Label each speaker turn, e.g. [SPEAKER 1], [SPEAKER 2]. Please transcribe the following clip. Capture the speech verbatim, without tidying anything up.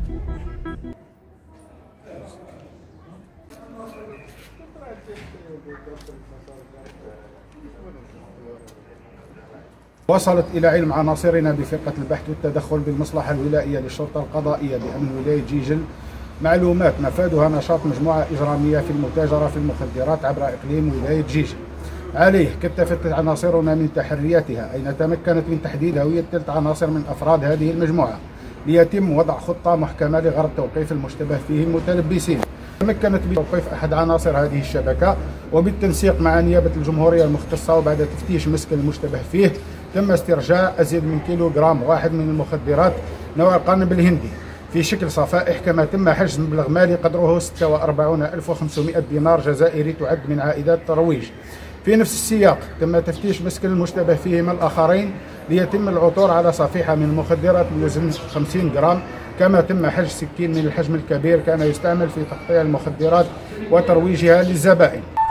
[SPEAKER 1] وصلت إلى علم عناصرنا بفرقة البحث والتدخل بالمصلحة الولائية للشرطة القضائية بأمن ولاية جيجل معلومات مفادها نشاط مجموعة إجرامية في المتاجرة في المخدرات عبر إقليم ولاية جيجل. عليه كثفت عناصرنا من تحرياتها، أين تمكنت من تحديد هوية ثلاث عناصر من أفراد هذه المجموعة ليتم وضع خطة محكمة لغرض توقيف المشتبه فيه المتلبسين. تمكنت بتوقيف أحد عناصر هذه الشبكة، وبالتنسيق مع نيابة الجمهورية المختصة وبعد تفتيش مسكن المشتبه فيه تم استرجاع أزيد من كيلو جرام واحد من المخدرات نوع القرنب الهندي في شكل صفائح، كما تم حجز مبلغ مالي قدره ستة وأربعين ألف وخمسمائة دينار جزائري تعد من عائدات الترويج. في نفس السياق تم تفتيش مسكن المشتبه فيهما الآخرين ليتم العثور على صفيحة من المخدرات بوزن خمسين جرام، كما تم حجز سكين من الحجم الكبير كان يستعمل في تقطيع المخدرات وترويجها للزبائن.